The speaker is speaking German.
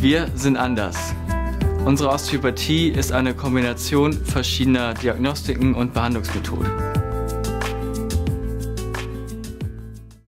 Wir sind anders. Unsere Osteopathie ist eine Kombination verschiedener Diagnostiken und Behandlungsmethoden.